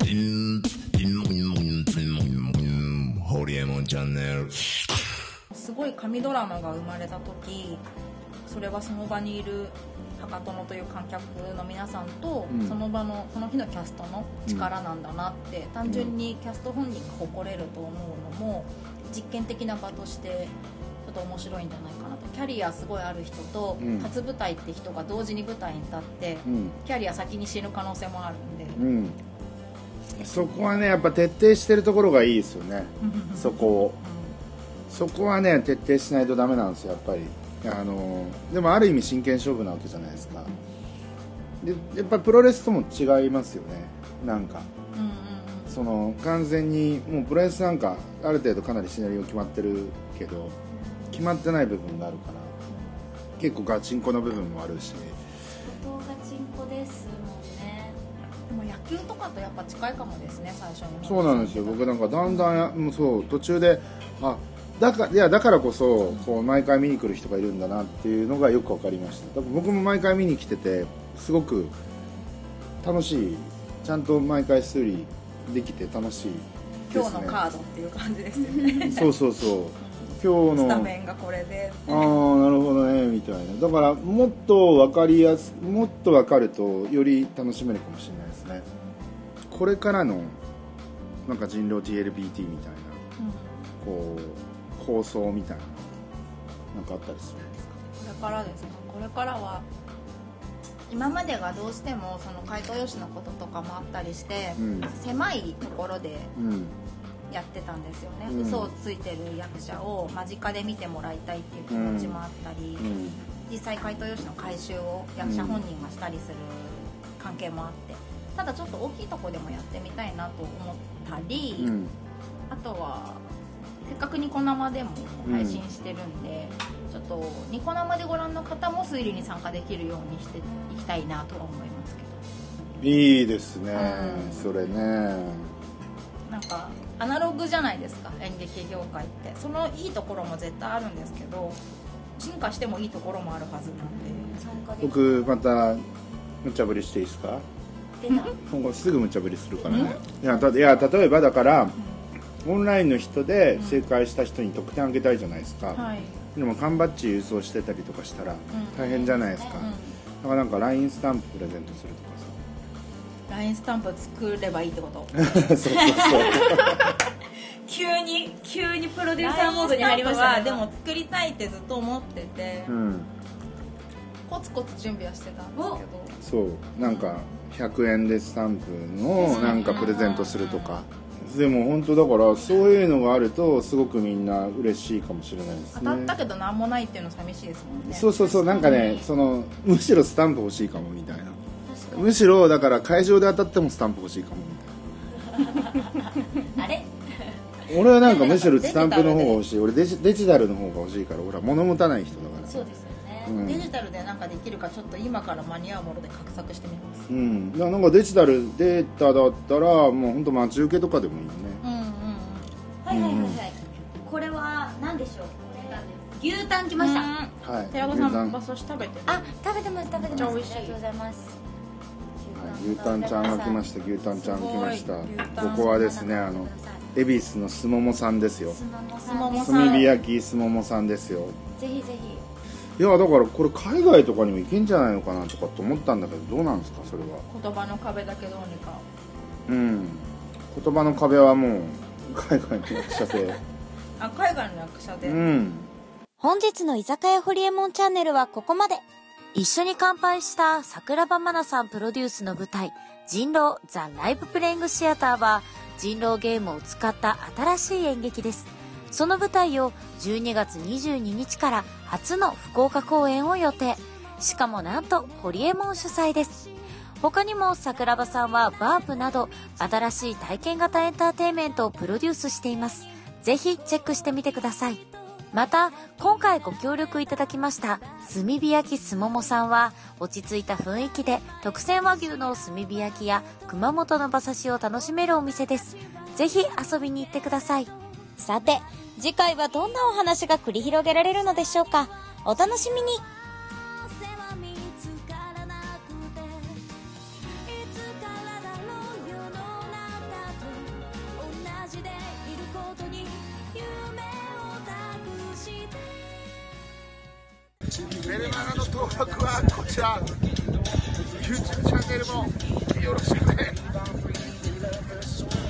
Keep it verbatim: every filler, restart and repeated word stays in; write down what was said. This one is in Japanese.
ホリエモンチャンネル。 すごい神ドラマが生まれた時、それはその場にいる博多のという観客の皆さんと、うん、その場のその日のキャストの力なんだなって、うん、単純にキャスト本人が誇れると思うのも実験的な場としてちょっと面白いんじゃないかなと。キャリアすごいある人と、うん、初舞台って人が同時に舞台に立って、うん、キャリア先に死ぬ可能性もあるんで、うん、 そこはねやっぱ徹底してるところがいいですよねそこを、うん、そこはね徹底しないとダメなんですよやっぱり。あのでもある意味真剣勝負なわけじゃないですか。でやっぱりプロレスとも違いますよね。なんか、うんうんうん、その完全にもうプロレスなんかある程度かなりシナリオ決まってるけど決まってない部分があるから結構ガチンコの部分もあるし。 相当ガチンコですもんね。 でも野球とかとやっぱ近いかもですね最初に。 そうなんですよ。僕なんかだんだんもうそう途中であだから、いやだからこそこう毎回見に来る人がいるんだなっていうのがよく分かりました。僕も毎回見に来ててすごく楽しい。ちゃんと毎回推理できて楽しいですね。 今日のカードっていう感じですよねそうそうそう今日のスタメンがこれでああなるほどねみたいな。だからもっと分かりやすもっと分かるとより楽しめるかもしれないですね。これからのなんか人狼 ティーエルビーティー みたいな、うん、こう構想みたいななんかあったりするんですか。 これからですか。これからは今までがどうしてもその怪盗よしのこととかもあったりして、うん、狭いところでやってたんですよね、うん、嘘をついてる役者を間近で見てもらいたいっていう気持ちもあったり、うん、実際怪盗よしの回収を役者本人がしたりする関係もあって、ただちょっと大きいところでもやってみたいなと思ったり、うん、あとはせっかくニコ生でも配信してるんで、うん、ちょっとニコ生でご覧の方も推理に参加できるようにしていきたいなとは思いますけど。 いいですね、うん、それね。 なんかアナログじゃないですか演劇業界って。そのいいところも絶対あるんですけど進化してもいいところもあるはずなんで。 僕また無茶ぶりしていいですか。今後すぐ無茶ぶりするからね。いや、たいや例えばだから、うんオンラインの人で正解した人に得点あげたいじゃないですか、うんはい、でも缶バッジ郵送してたりとかしたら大変じゃないですか、うん、だからなんか ライン スタンププレゼントするとかさ。 ライン スタンプ作ればいいってことそうそうそう急に急にプロデューサーモードに入りましたね。でも作りたいってずっと思ってて、うん、コツコツ準備はしてたんですけど。 そうなんかひゃくえんでスタンプのなんかプレゼントするとか、でも本当だからそういうのがあるとすごくみんな嬉しいかもしれないですね。 当たったけど何もないっていうの寂しいですもんね。 そうそうそうなんかねそのむしろスタンプ欲しいかもみたいな。むしろだから会場で当たってもスタンプ欲しいかもみたいなあれ俺はなんかむしろスタンプの方が欲しい。俺デジ、デジタルの方が欲しいから。俺は物持たない人だから。 そうですよね、うん、デジタルでなんかできるかちょっと今から間に合うもので画策してみます。 うん、だからなんかデジタルデータだったらもう本当待ち受けとかでもいいよね。 うんうんうんはいはいはいはい、うん、これは何でしょう。牛タン来ました。 はい。寺子さん馬刺し食べてる。 あ、食べてます食べてます。 美味しい。 ありがとうございます。 牛タンちゃんが来ました。牛タンちゃん来ました。ここはですねあの恵比寿のすももさんですよ。 すももさん。 炭火焼きすももさんですよ。 ぜひぜひ。 いやだからこれ海外とかにも行けんじゃないのかなとかと思ったんだけどどうなんですかそれは。 言葉の壁だけどうにか。 うん言葉の壁はもう海外の役者であ海外の役者で、 うん、 本日の居酒屋ホリエモンチャンネルはここまで。一緒に乾杯した桜庭真奈さんプロデュースの舞台人狼ザ・ライブプレイングシアターは人狼ゲームを使った新しい演劇です。その舞台をじゅうにがつにじゅうににちから初の福岡公演を予定。しかもなんとホリエモン主催です。他にも桜庭さんはバープなど新しい体験型エンターテインメントをプロデュースしています。ぜひチェックしてみてください。また今回ご協力いただきました炭火焼きすももさんは落ち着いた雰囲気で特選和牛の炭火焼きや熊本の馬刺しを楽しめるお店です。ぜひ遊びに行ってください。さて次回はどんなお話が繰り広げられるのでしょうか。お楽しみに。 メルマガの登録はこちら YouTube チャンネルもよろしくね。